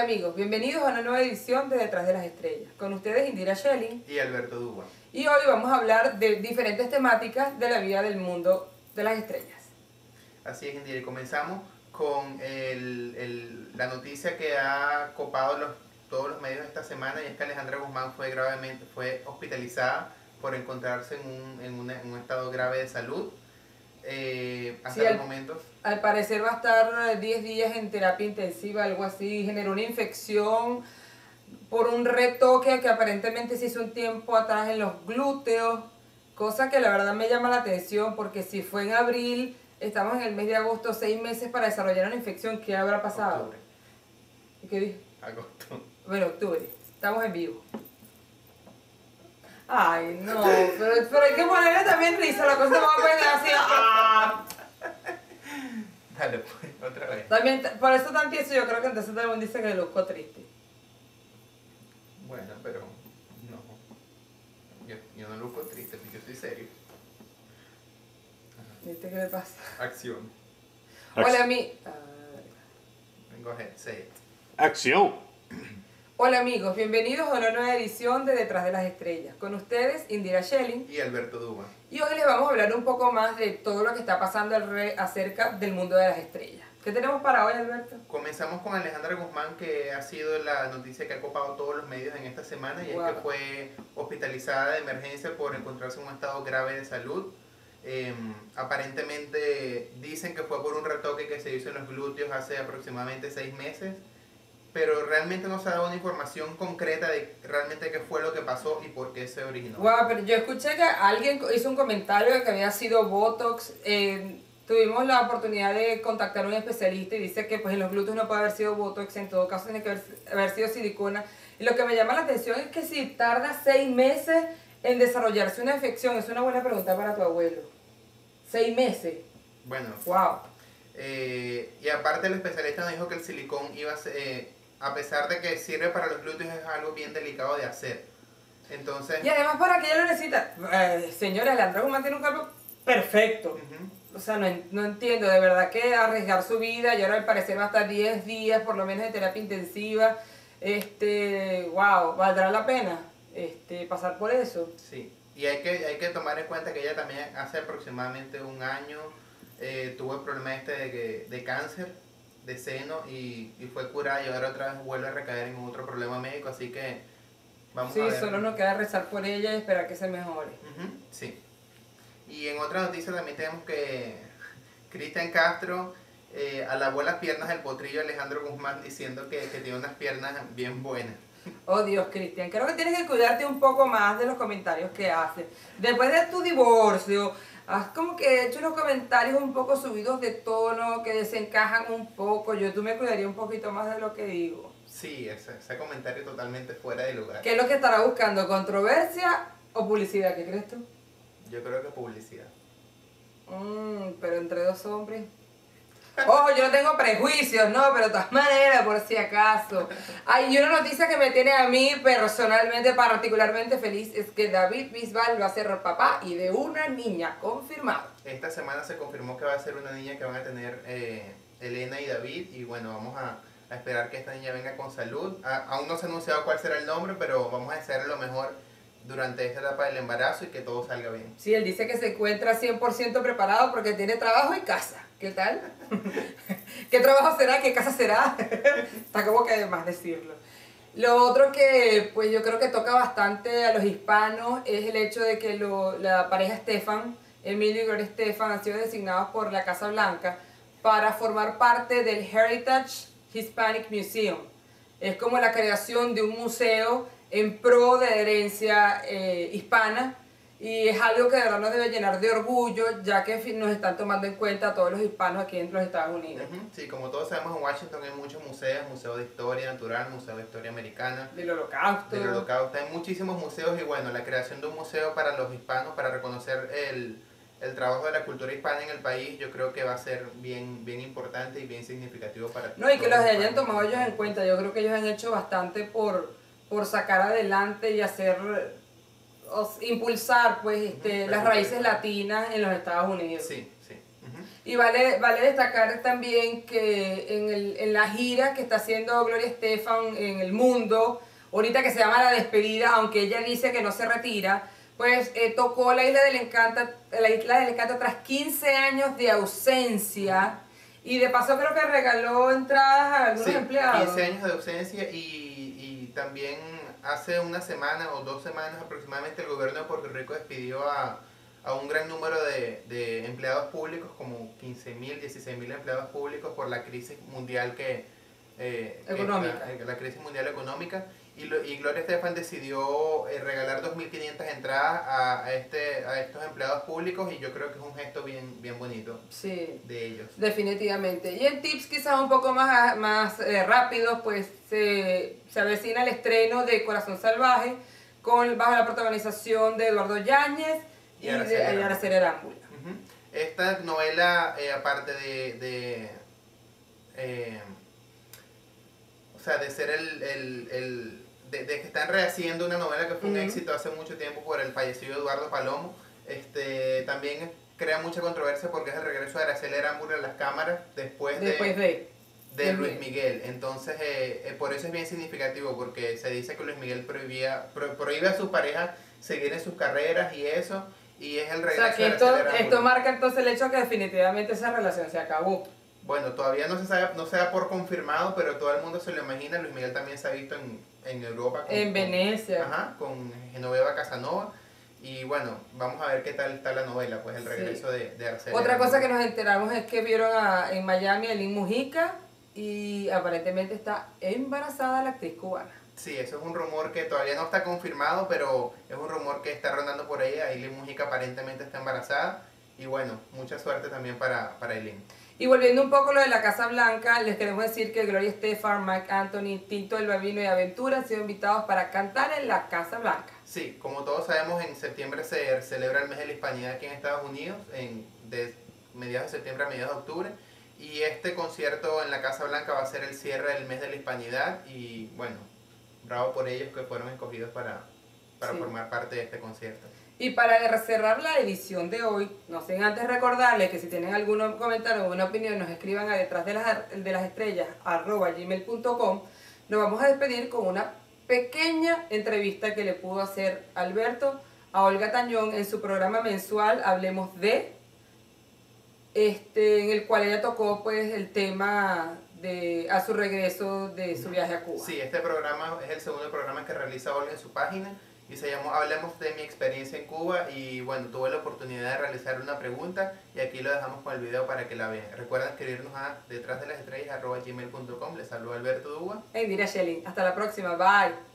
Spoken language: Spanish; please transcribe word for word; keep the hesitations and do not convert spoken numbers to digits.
Hola amigos, bienvenidos a una nueva edición de Detrás de las Estrellas. Con ustedes Indira Schelling y Alberto Duba. Y hoy vamos a hablar de diferentes temáticas de la vida del mundo de las estrellas. Así es, Indira, y comenzamos con el, el, la noticia que ha copado los, todos los medios esta semana, y es que Alejandra Guzmán fue gravemente fue hospitalizada por encontrarse en un, en una, en un estado grave de salud. Eh, hasta sí, los al, momentos. Al parecer va a estar diez días en terapia intensiva, algo así. Generó una infección por un retoque que aparentemente se hizo un tiempo atrás en los glúteos, cosa que la verdad me llama la atención, porque si fue en abril, estamos en el mes de agosto, seis meses para desarrollar una infección. ¿Qué habrá pasado? Octubre. ¿Qué dije? Agosto. Bueno, octubre. Estamos en vivo. Ay, no, pero, pero hay que ponerle también risa, la cosa no va a poner así. ¡Ah! Dale, pues, otra vez. También, por eso tan tieso, yo creo que entonces todo el mundo dice que luzco triste. Bueno, pero no. Yo, yo no luzco triste, porque yo soy serio. ¿Viste qué le pasa? Acción. Hola, mi... Go ahead, say it. Acción. Hola amigos, bienvenidos a una nueva edición de Detrás de las Estrellas. Con ustedes, Indira Schelling y Alberto Duba. Y hoy les vamos a hablar un poco más de todo lo que está pasando acerca del mundo de las estrellas. ¿Qué tenemos para hoy, Alberto? Comenzamos con Alejandra Guzmán, que ha sido la noticia que ha copado todos los medios en esta semana, y wow. es que fue hospitalizada de emergencia por encontrarse en un estado grave de salud. Eh, aparentemente dicen que fue por un retoque que se hizo en los glúteos hace aproximadamente seis meses. Pero realmente no se ha dado una información concreta de realmente qué fue lo que pasó y por qué se originó. Wow, pero yo escuché que alguien hizo un comentario de que había sido Botox. Eh, tuvimos la oportunidad de contactar a un especialista y dice que pues en los glúteos no puede haber sido Botox, en todo caso tiene que haber, haber sido silicona. Y lo que me llama la atención es que si tarda seis meses en desarrollarse una infección, es una buena pregunta para tu abuelo. Seis meses. Bueno. Wow. Eh, y aparte el especialista nos dijo que el silicón iba a ser... Eh, a pesar de que sirve para los glúteos, es algo bien delicado de hacer. Entonces... Y además, ¿para qué ella lo necesita? Eh, señora, Alejandra Guzmán tiene un cuerpo perfecto. Uh-huh. O sea, no, no entiendo, de verdad que arriesgar su vida, y ahora al parecer va a estar diez días por lo menos de terapia intensiva. Este, wow, ¿valdrá la pena este, pasar por eso? Sí, y hay que, hay que tomar en cuenta que ella también hace aproximadamente un año eh, tuvo el problema este de, que, de cáncer de seno y, y fue curada, y ahora otra vez vuelve a recaer en otro problema médico, así que vamos sí, a ver. Sí, solo nos queda rezar por ella y esperar que se mejore. Uh-huh, sí. Y en otra noticia también tenemos que Cristian Castro eh, alabó las piernas del potrillo Alejandro Guzmán, diciendo que, que tiene unas piernas bien buenas. Oh Dios, Cristian, creo que tienes que cuidarte un poco más de los comentarios que haces. Después de tu divorcio, has como que hecho unos comentarios un poco subidos de tono, que desencajan un poco. Yo tú me cuidaría un poquito más de lo que digo. Sí, ese, ese comentario totalmente fuera de lugar. ¿Qué es lo que estará buscando? ¿Controversia o publicidad? ¿Qué crees tú? Yo creo que publicidad. Mm, pero entre dos hombres... Ojo, yo no tengo prejuicios, no, pero de todas maneras, por si acaso. Hay una noticia que me tiene a mí personalmente, particularmente feliz, es que David Bisbal va a ser papá y de una niña, confirmado. Esta semana se confirmó que va a ser una niña que van a tener eh, Elena y David, y bueno, vamos a, a esperar que esta niña venga con salud. A, aún no se ha anunciado cuál será el nombre, pero vamos a hacer lo mejor durante esta etapa del embarazo y que todo salga bien. Sí, él dice que se encuentra cien por ciento preparado porque tiene trabajo y casa. ¿Qué tal? ¿Qué trabajo será? ¿Qué casa será? Está como que además decirlo. Lo otro que pues yo creo que toca bastante a los hispanos es el hecho de que lo, la pareja Estefan, Emilio y Gloria Estefan, han sido designados por la Casa Blanca para formar parte del Heritage Hispanic Museum. Es como la creación de un museo en pro de herencia eh, hispana, y es algo que de verdad nos debe llenar de orgullo, ya que nos están tomando en cuenta a todos los hispanos aquí en los Estados Unidos. Uh-huh. Sí, como todos sabemos, en Washington hay muchos museos, Museo de Historia Natural, Museo de Historia Americana, del Holocausto. Del Holocausto, hay muchísimos museos, y bueno, la creación de un museo para los hispanos, para reconocer el, el trabajo de la cultura hispana en el país, yo creo que va a ser bien, bien importante y bien significativo para No, y que los hayan tomado ellos en cuenta. Yo creo que ellos han hecho bastante por, por sacar adelante y hacer... O impulsar pues este, uh-huh, las raíces latinas en los Estados Unidos. Sí, sí. Uh-huh. Y vale, vale destacar también que en, el, en la gira que está haciendo Gloria Estefan en el mundo, ahorita que se llama La Despedida, aunque ella dice que no se retira, pues eh, tocó la Isla del Encanto, la Isla del Encanto tras quince años de ausencia. Y de paso creo que regaló entradas a algunos sí, empleados. quince años de ausencia y, y también hace una semana o dos semanas aproximadamente el gobierno de Puerto Rico despidió a, a un gran número de, de empleados públicos, como quince mil, dieciséis mil empleados públicos por la crisis mundial que... Eh, económica. La, la crisis mundial económica. Y, lo, y Gloria Estefan decidió eh, regalar dos mil quinientas entradas a, a, este, a estos empleados públicos y yo creo que es un gesto bien, bien bonito sí, de ellos. Definitivamente. Y en tips quizás un poco más, más eh, rápidos, pues se, se avecina el estreno de Corazón Salvaje con, bajo la protagonización de Eduardo Yáñez y, y de Araceli Arámbula. Uh-huh. Esta novela, eh, aparte de... de eh, o sea, de ser el... el, el De, de que están rehaciendo una novela que fue un uh-huh. éxito hace mucho tiempo por el fallecido Eduardo Palomo, este, también crea mucha controversia porque es el regreso de Araceli Arámbula a las cámaras después, después de, de, de Luis Miguel. Entonces, eh, eh, por eso es bien significativo, porque se dice que Luis Miguel prohibía, pro, prohíbe a sus parejas seguir en sus carreras y eso, y es el regreso o sea, que de esto, Araceli Arámbula. Esto marca entonces el hecho que definitivamente esa relación se acabó. Bueno, todavía no se sabe, no se da por confirmado, pero todo el mundo se lo imagina. Luis Miguel también se ha visto en, en Europa. Con, en Venecia. Con, ajá, con Genoveva Casanova. Y bueno, vamos a ver qué tal está la novela, pues el regreso sí. de, de Araceli. Otra cosa que nos enteramos es que vieron a, en Miami a Eileen Mujica y aparentemente está embarazada la actriz cubana. Sí, eso es un rumor que todavía no está confirmado, pero es un rumor que está rondando por ahí. Eileen Mujica aparentemente está embarazada. Y bueno, mucha suerte también para, para Eileen. Y volviendo un poco a lo de la Casa Blanca, les queremos decir que Gloria Estefan, Marc Anthony, Tito el Bambino y Aventura han sido invitados para cantar en la Casa Blanca. Sí, como todos sabemos, en septiembre se celebra el mes de la Hispanidad aquí en Estados Unidos, en, de mediados de septiembre a mediados de octubre. Y este concierto en la Casa Blanca va a ser el cierre del mes de la Hispanidad y bueno, bravo por ellos que fueron escogidos para, para sí. formar parte de este concierto. Y para cerrar la edición de hoy, no sin antes recordarles que si tienen algún comentario o alguna opinión, nos escriban a detrás de las, de las estrellas arroba gmail punto com. Nos vamos a despedir con una pequeña entrevista que le pudo hacer Alberto a Olga Tañón en su programa mensual Hablemos de, este, en el cual ella tocó pues el tema de a su regreso de su viaje a Cuba. Sí, este programa es el segundo programa que realiza Olga en su página. Y se llamó Hablemos de mi experiencia en Cuba y bueno, tuve la oportunidad de realizar una pregunta y aquí lo dejamos con el video para que la vean. Recuerden escribirnos a detrás de las estrellas arroba gmail punto com. Les saluda Alberto Duga. Hey, mira Shelly, hasta la próxima, bye.